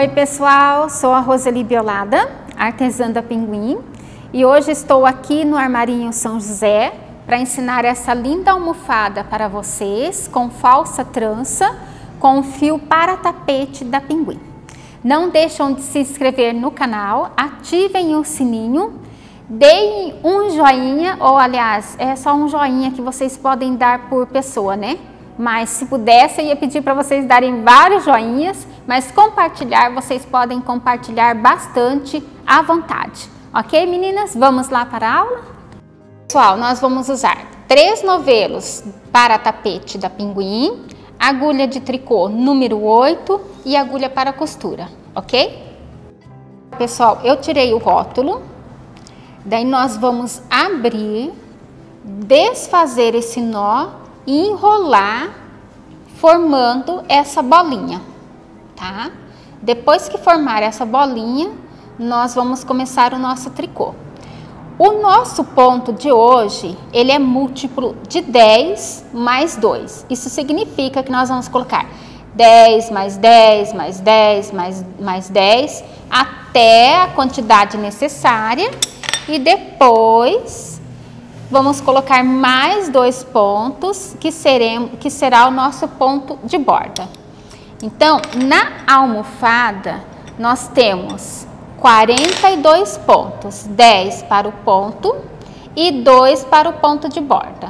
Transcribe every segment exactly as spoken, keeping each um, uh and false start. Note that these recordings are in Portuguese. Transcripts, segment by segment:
Oi pessoal, sou a Roseli Biolada, artesã da Pinguim, e hoje estou aqui no Armarinho São José para ensinar essa linda almofada para vocês com falsa trança com fio para tapete da Pinguim. Não deixam de se inscrever no canal, ativem o sininho, deem um joinha, ou aliás, é só um joinha que vocês podem dar por pessoa, né? Mas se pudesse, eu ia pedir para vocês darem vários joinhas, mas compartilhar, vocês podem compartilhar bastante à vontade. Ok, meninas? Vamos lá para a aula? Pessoal, nós vamos usar três novelos para tapete da Pinguim, agulha de tricô número oito e agulha para costura, ok? Pessoal, eu tirei o rótulo, daí nós vamos abrir, desfazer esse nó e enrolar formando essa bolinha, tá? Depois que formar essa bolinha, nós vamos começar o nosso tricô. O nosso ponto de hoje, ele é múltiplo de dez mais dois. Isso significa que nós vamos colocar dez mais dez mais dez mais, mais dez até a quantidade necessária e depois vamos colocar mais dois pontos, que, seremos, que será o nosso ponto de borda. Então, na almofada, nós temos quarenta e dois pontos, dez para o ponto e dois para o ponto de borda.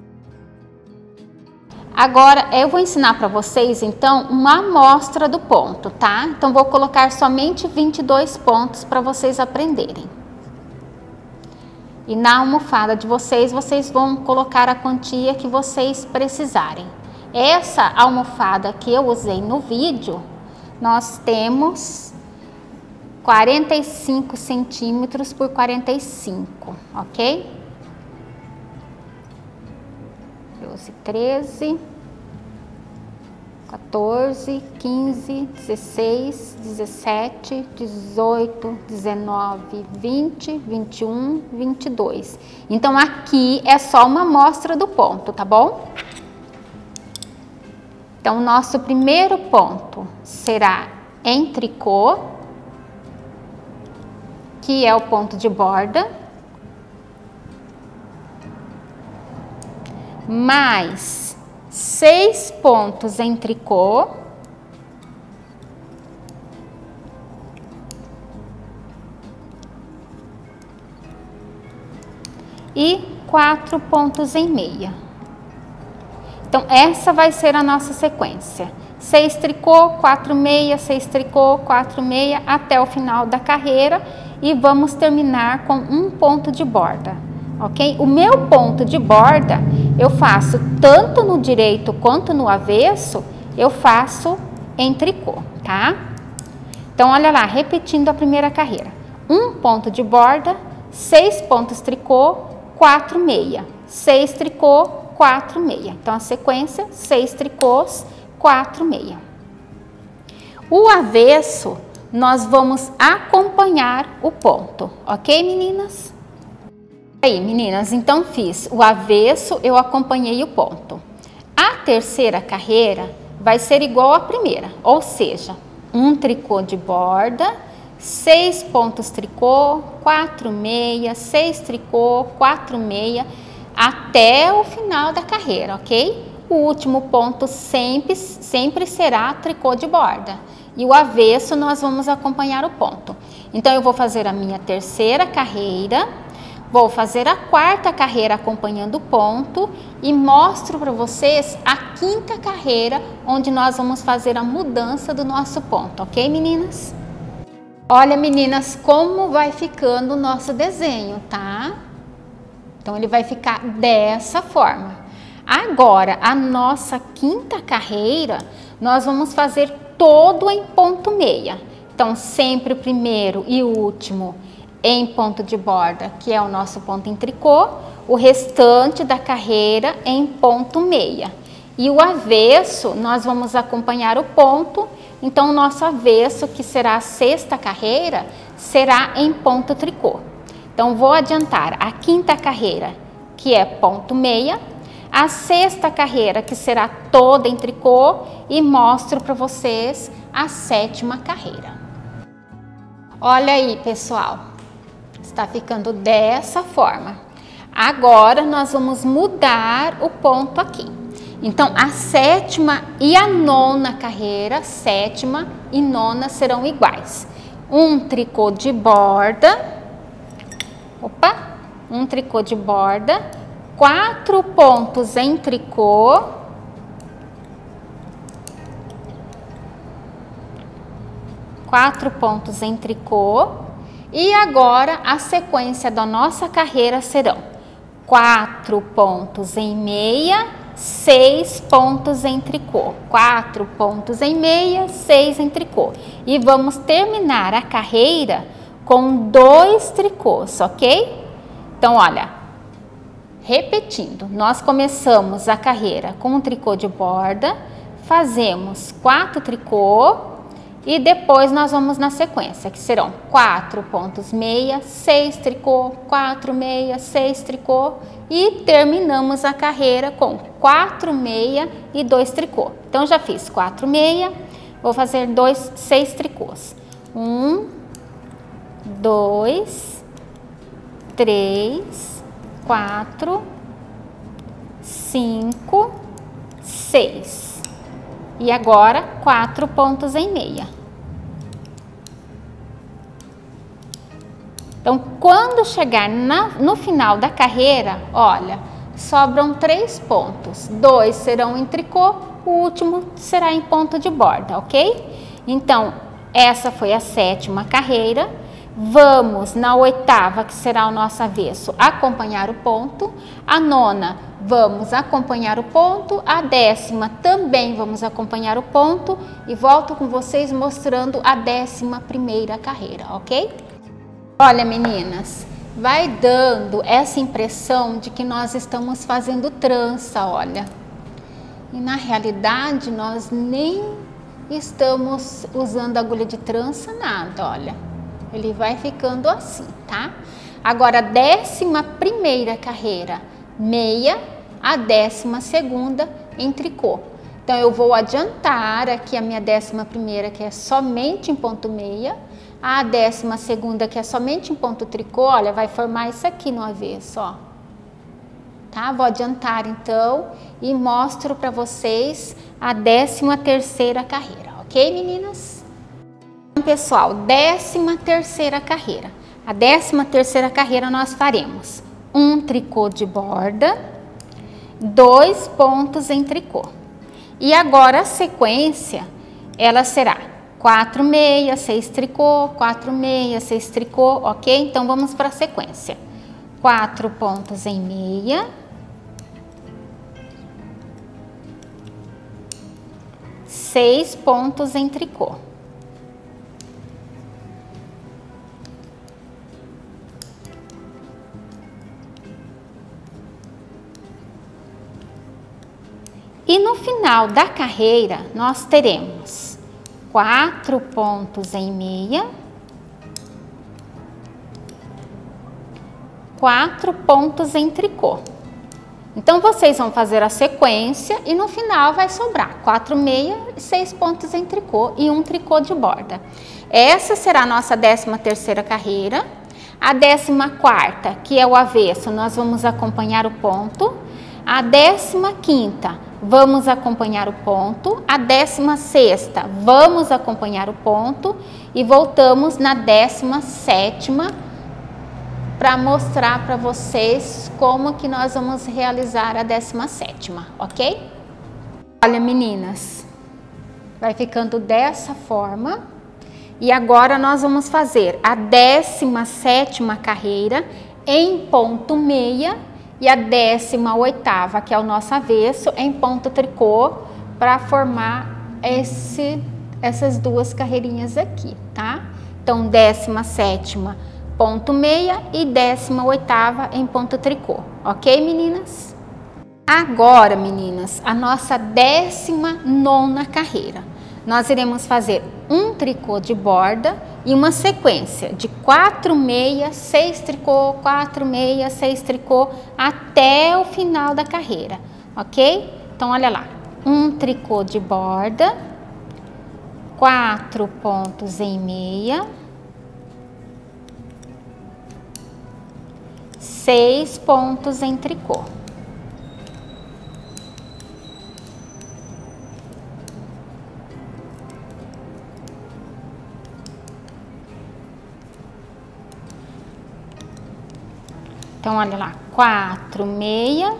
Agora, eu vou ensinar para vocês, então, uma amostra do ponto, tá? Então, vou colocar somente vinte e dois pontos para vocês aprenderem. E na almofada de vocês, vocês vão colocar a quantia que vocês precisarem. Essa almofada que eu usei no vídeo, nós temos quarenta e cinco centímetros por quarenta e cinco, ok? doze, treze, quatorze, quinze, dezesseis, dezessete, dezoito, dezenove, vinte, vinte e um, vinte e dois. Então, aqui é só uma amostra do ponto, tá bom? Então, nosso primeiro ponto será em tricô, que é o ponto de borda, mais seis pontos em tricô e quatro pontos em meia. Então, essa vai ser a nossa sequência. seis tricô, quatro meia, seis tricô, quatro meia, até o final da carreira e vamos terminar com um ponto de borda, ok? O meu ponto de borda, eu faço tanto no direito quanto no avesso, eu faço em tricô, tá? Então, olha lá, repetindo a primeira carreira. Um ponto de borda, seis pontos tricô, quatro meia. Seis tricô, quatro meia. Então, a sequência, seis tricôs, quatro meia. O avesso, nós vamos acompanhar o ponto, ok, meninas? Aí, meninas, então fiz o avesso, eu acompanhei o ponto. A terceira carreira vai ser igual à primeira, ou seja, um tricô de borda, seis pontos tricô, quatro meia, seis tricô, quatro meia, até o final da carreira, ok? O último ponto sempre, sempre será tricô de borda. E o avesso nós vamos acompanhar o ponto. Então, eu vou fazer a minha terceira carreira, vou fazer a quarta carreira acompanhando o ponto e mostro para vocês a quinta carreira, onde nós vamos fazer a mudança do nosso ponto, ok, meninas? Olha, meninas, como vai ficando o nosso desenho, tá? Então, ele vai ficar dessa forma. Agora, a nossa quinta carreira, nós vamos fazer todo em ponto meia. Então, sempre o primeiro e o último em ponto de borda, que é o nosso ponto em tricô, o restante da carreira em ponto meia. E o avesso, nós vamos acompanhar o ponto, então o nosso avesso, que será a sexta carreira, será em ponto tricô. Então, vou adiantar a quinta carreira, que é ponto meia, a sexta carreira, que será toda em tricô, e mostro para vocês a sétima carreira. Olha aí, pessoal, está ficando dessa forma. Agora, nós vamos mudar o ponto aqui. Então, a sétima e a nona carreira, sétima e nona serão iguais. Um tricô de borda, opa, um tricô de borda, quatro pontos em tricô, quatro pontos em tricô, e agora a sequência da nossa carreira serão quatro pontos em meia, seis pontos em tricô, quatro pontos em meia, seis em tricô. E vamos terminar a carreira com dois tricôs, ok? Então, olha, repetindo, nós começamos a carreira com um tricô de borda, fazemos quatro tricô e depois nós vamos na sequência, que serão quatro pontos meia, seis tricô, quatro meia, seis tricô e terminamos a carreira com quatro meia e dois tricô. Então, já fiz quatro meia, vou fazer dois, seis tricôs. Um, dois, três, quatro, cinco, seis. E agora, quatro pontos em meia. Então, quando chegar na, no final da carreira, olha, sobram três pontos. Dois serão em tricô, o último será em ponto de borda, ok? Então, essa foi a sétima carreira. Vamos na oitava, que será o nosso avesso, acompanhar o ponto. A nona, vamos acompanhar o ponto. A décima, também vamos acompanhar o ponto. E volto com vocês mostrando a décima primeira carreira, ok? Olha, meninas, vai dando essa impressão de que nós estamos fazendo trança, olha. E na realidade, nós nem estamos usando agulha de trança, nada, olha. Ele vai ficando assim, tá? Agora, a décima primeira carreira, meia, a décima segunda em tricô. Então, eu vou adiantar aqui a minha décima primeira, que é somente em ponto meia. A décima segunda, que é somente em ponto tricô, olha, vai formar isso aqui no avesso, ó. Tá? Vou adiantar, então, e mostro para vocês a décima terceira carreira, ok, meninas? Então, pessoal, décima terceira carreira. A décima terceira carreira nós faremos um tricô de borda, dois pontos em tricô. E agora a sequência, ela será quatro meia, seis tricô, quatro meia, seis tricô, ok? Então, vamos para a sequência. quatro pontos em meia. seis pontos em tricô. E no final da carreira, nós teremos quatro pontos em meia, quatro pontos em tricô. Então, vocês vão fazer a sequência e no final vai sobrar quatro meia e seis pontos em tricô e um tricô de borda. Essa será a nossa décima terceira carreira. A décima quarta, que é o avesso, nós vamos acompanhar o ponto. A décima quinta, vamos acompanhar o ponto. A décima sexta, vamos acompanhar o ponto. E voltamos na décima sétima para mostrar para vocês como que nós vamos realizar a décima sétima, ok? Olha, meninas, vai ficando dessa forma. E agora nós vamos fazer a décima sétima carreira em ponto meia e a décima oitava, que é o nosso avesso, em ponto tricô, para formar esse, essas duas carreirinhas aqui, tá? Então, décima sétima ponto meia e décima oitava em ponto tricô, ok, meninas? Agora, meninas, a nossa décima nona carreira. Nós iremos fazer um tricô de borda e uma sequência de quatro meia, seis tricô, quatro meia, seis tricô até o final da carreira, ok? Então, olha lá, um tricô de borda, quatro pontos em meia, seis pontos em tricô. Então, olha lá, quatro, meia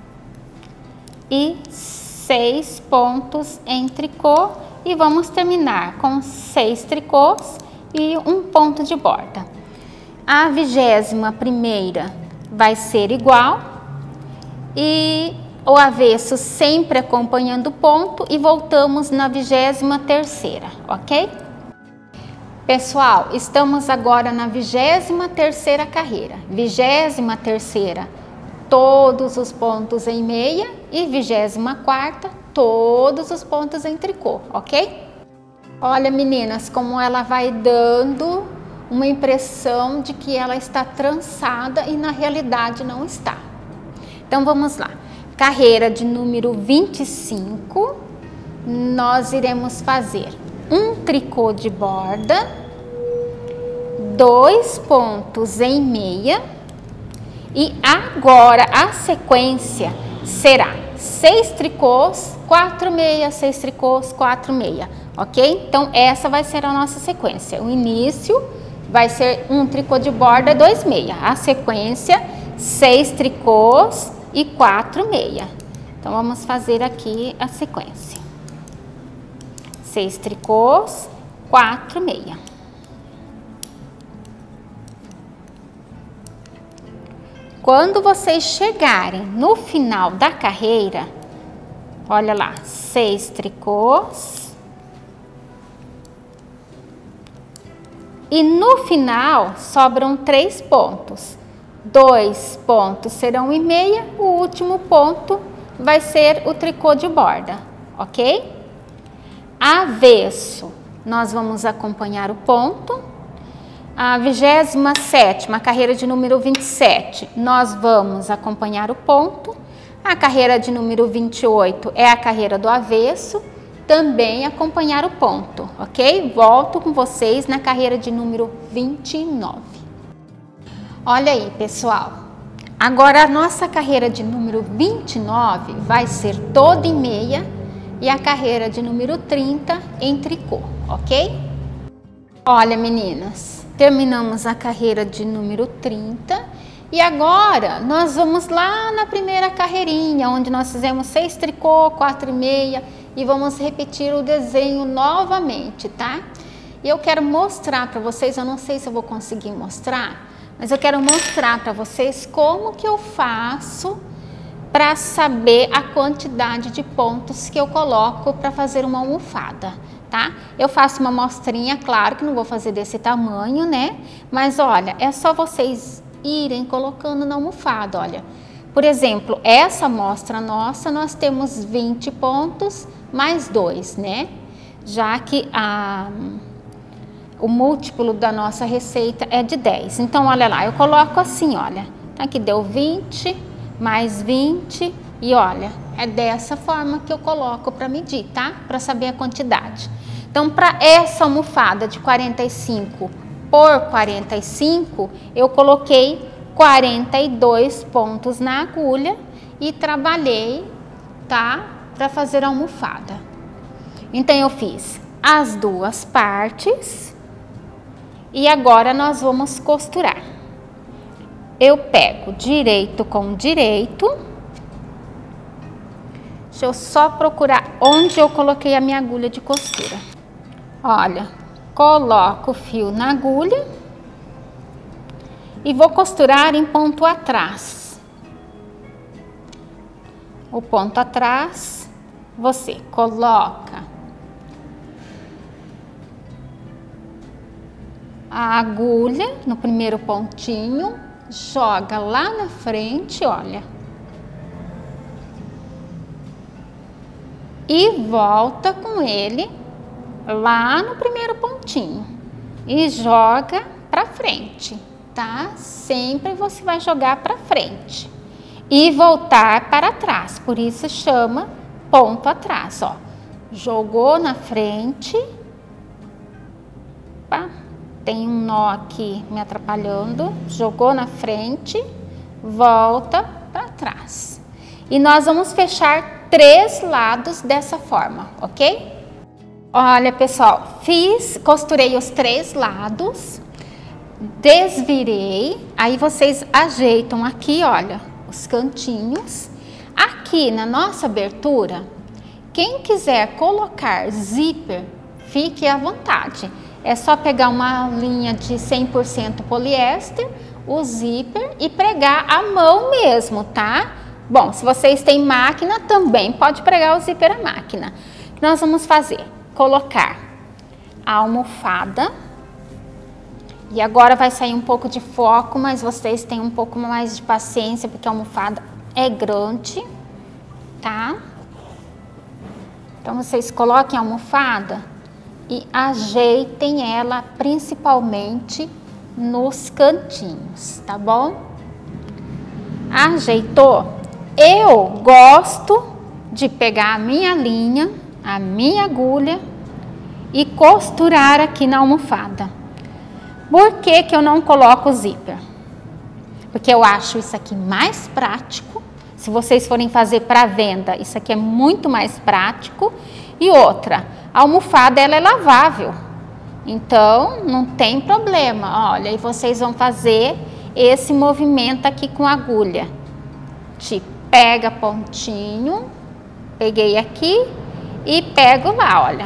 e seis pontos em tricô, e vamos terminar com seis tricôs e um ponto de borda. A vigésima primeira vai ser igual e o avesso sempre acompanhando o ponto, e voltamos na vigésima terceira, ok? Pessoal, estamos agora na vigésima terceira carreira. Vigésima terceira, todos os pontos em meia, e vigésima quarta, todos os pontos em tricô, ok? Olha, meninas, como ela vai dando uma impressão de que ela está trançada e na realidade não está. Então vamos lá. Carreira de número vinte e cinco, nós iremos fazer um tricô de borda, dois pontos em meia, e agora a sequência será seis tricôs, quatro meias, seis tricôs, quatro meia, ok? Então essa vai ser a nossa sequência. O início vai ser um tricô de borda, dois meia. A sequência, seis tricôs e quatro meia. Então vamos fazer aqui a sequência. Seis tricôs, quatro meia. Quando vocês chegarem no final da carreira, olha lá, seis tricôs. E no final sobram três pontos. Dois pontos serão em meia, o último ponto vai ser o tricô de borda, ok? Avesso, nós vamos acompanhar o ponto. A vigésima sétima, carreira de número vinte e sete, nós vamos acompanhar o ponto. A carreira de número vinte e oito é a carreira do avesso, também acompanhar o ponto, ok? Volto com vocês na carreira de número vinte e nove. Olha aí, pessoal. Agora a nossa carreira de número vinte e nove vai ser toda em meia e a carreira de número trinta em tricô, ok? Olha, meninas, terminamos a carreira de número trinta e agora nós vamos lá na primeira carreirinha, onde nós fizemos seis tricô, quatro e meia, e vamos repetir o desenho novamente, tá? E eu quero mostrar para vocês, eu não sei se eu vou conseguir mostrar, mas eu quero mostrar para vocês como que eu faço para saber a quantidade de pontos que eu coloco para fazer uma almofada, tá? Eu faço uma amostrinha, claro que não vou fazer desse tamanho, né? Mas olha, é só vocês irem colocando na almofada, olha. Por exemplo, essa amostra nossa, nós temos vinte pontos mais dois, né? Já que a... o múltiplo da nossa receita é de dez. Então, olha lá, eu coloco assim, olha. Aqui deu vinte, mais vinte, e olha, é dessa forma que eu coloco para medir, tá? Para saber a quantidade. Então, para essa almofada de quarenta e cinco por quarenta e cinco, eu coloquei quarenta e dois pontos na agulha e trabalhei, tá? Para fazer a almofada. Então, eu fiz as duas partes. E agora nós vamos costurar. Eu pego direito com direito. Deixa eu só procurar onde eu coloquei a minha agulha de costura. Olha, coloco o fio na agulha e vou costurar em ponto atrás. O ponto atrás, você coloca a agulha no primeiro pontinho, joga lá na frente, olha. E volta com ele lá no primeiro pontinho e joga pra frente, tá? Sempre você vai jogar pra frente e voltar para trás, por isso chama ponto atrás, ó. Jogou na frente, pá. Tem um nó aqui me atrapalhando, jogou na frente, volta para trás. E nós vamos fechar três lados dessa forma, ok? Olha, pessoal, fiz, costurei os três lados, desvirei, aí vocês ajeitam aqui, olha, os cantinhos. Aqui na nossa abertura, quem quiser colocar zíper, fique à vontade. É só pegar uma linha de cem por cento poliéster, o zíper e pregar à mão mesmo, tá? Bom, se vocês têm máquina, também pode pregar o zíper à máquina. O que nós vamos fazer? Colocar a almofada. E agora vai sair um pouco de foco, mas vocês têm um pouco mais de paciência, porque a almofada é grande, tá? Então, vocês coloquem a almofada e ajeitem ela principalmente nos cantinhos, tá bom? Ajeitou? Eu gosto de pegar a minha linha, a minha agulha e costurar aqui na almofada. Por que que eu não coloco o zíper? Porque eu acho isso aqui mais prático. Se vocês forem fazer para venda, isso aqui é muito mais prático. E outra, a almofada ela é lavável, então não tem problema. Olha, e vocês vão fazer esse movimento aqui com a agulha. Te pega pontinho, peguei aqui e pego lá, olha.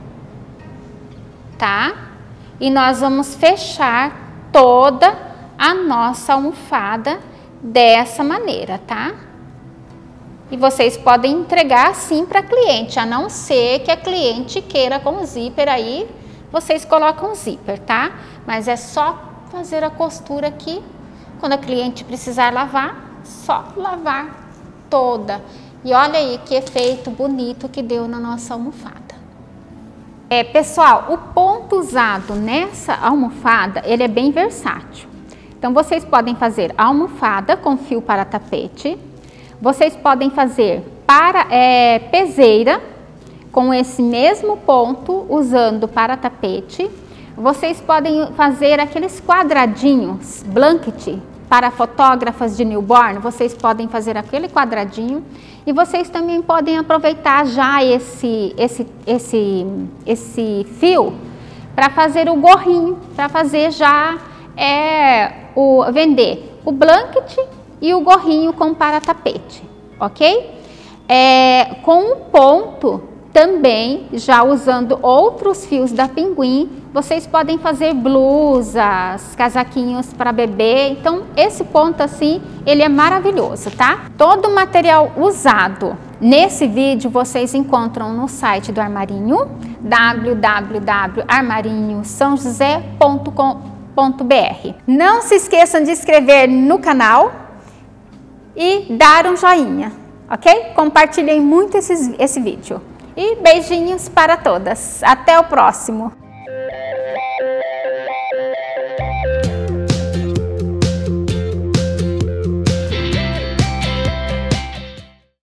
Tá? E nós vamos fechar toda a nossa almofada dessa maneira, tá? E vocês podem entregar assim para cliente, a não ser que a cliente queira com zíper, aí vocês colocam o zíper, tá? Mas é só fazer a costura aqui, quando a cliente precisar lavar, só lavar toda. E olha aí que efeito bonito que deu na nossa almofada. É, pessoal, o ponto usado nessa almofada, ele é bem versátil. Então, vocês podem fazer almofada com fio para tapete. Vocês podem fazer para é, peseira com esse mesmo ponto usando para tapete. Vocês podem fazer aqueles quadradinhos blanket para fotógrafas de newborn. Vocês podem fazer aquele quadradinho e vocês também podem aproveitar já esse esse esse esse fio para fazer o gorrinho, para fazer já é o vender o blanket e o gorrinho com para tapete, ok? É, com um ponto também, já usando outros fios da Pinguim, vocês podem fazer blusas, casaquinhos para bebê. Então, esse ponto assim, ele é maravilhoso, tá? Todo o material usado nesse vídeo vocês encontram no site do Armarinho, w w w ponto armarinho são josé ponto com ponto b r. Não se esqueçam de se inscrever no canal e dar um joinha, ok? Compartilhem muito esses, esse vídeo. E beijinhos para todas. Até o próximo!